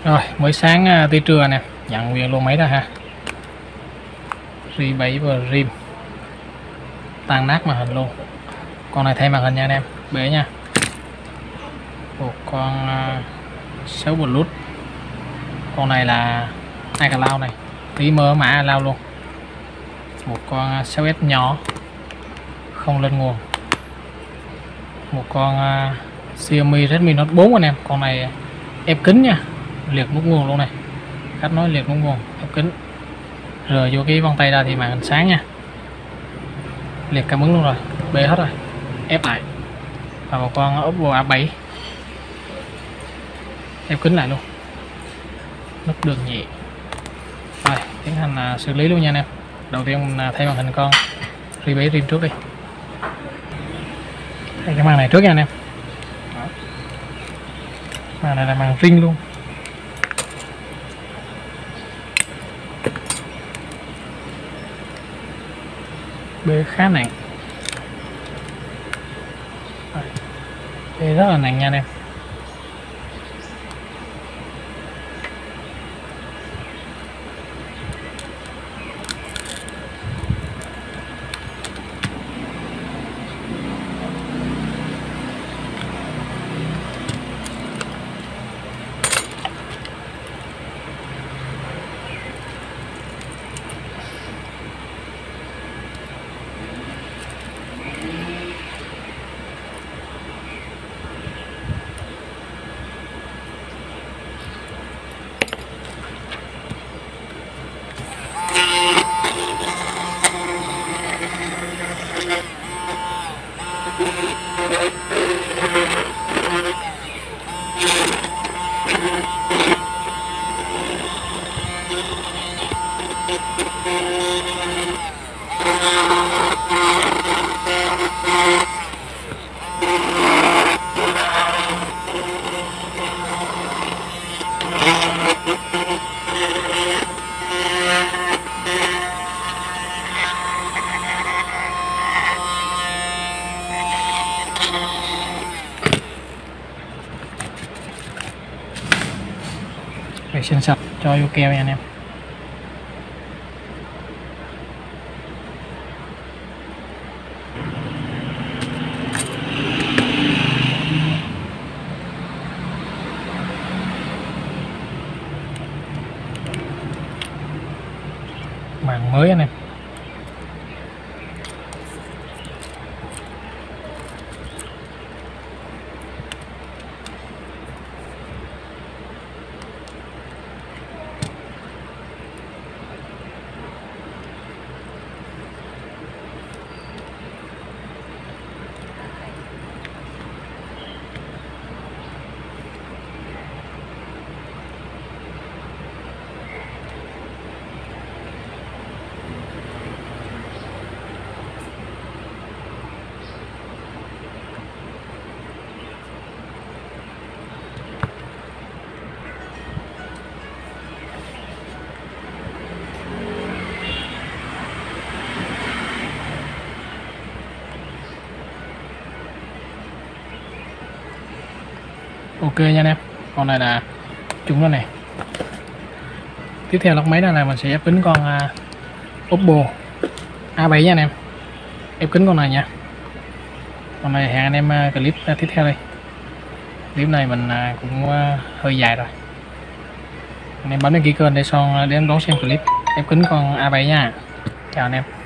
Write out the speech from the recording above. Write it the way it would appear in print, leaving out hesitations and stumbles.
Rồi mới sáng tới trưa nè, nhận nguyên luôn máy ra ha. Ri 7 và rim tan nát màn hình luôn. Con này thay màn hình nha anh em, bể nha. Một con 6 Bluetooth. Con này là iCloud này, tí mơ mã lao luôn. Một con 6S nhỏ không lên nguồn. Một con Xiaomi Redmi Note 4 anh em. Con này ép kính nha, liệt nút nguồn luôn này, cách nói liệt nút nguồn, ép kính. Rời vô cái vân tay ra thì màn hình sáng nha, liệt cảm ứng luôn rồi, bê hết rồi, ép lại. Và một con Oppo A7 ép kính lại luôn, nút đường nhẹ. Rồi tiến hành xử lý luôn nha anh em. Đầu tiên mình thay màn hình con Ri 7 rim trước đi. Thay cái màn này trước nha anh em. Màn này là màn ring luôn. Bê khá nặng, bê rất là nặng nha anh em. Vệ sinh sạch cho vô keo nha anh em. Màn mới anh em. Ok nha anh em, con này là chúng nó này. Tiếp theo lọc máy là mình sẽ ép kính con Oppo A7 nha anh em, ép kính con này nha. Con này hẹn anh em clip tiếp theo đây. Clip này mình cũng hơi dài rồi, anh em bấm đăng ký kênh để đón xem clip ép kính con A7 nha. Chào anh em.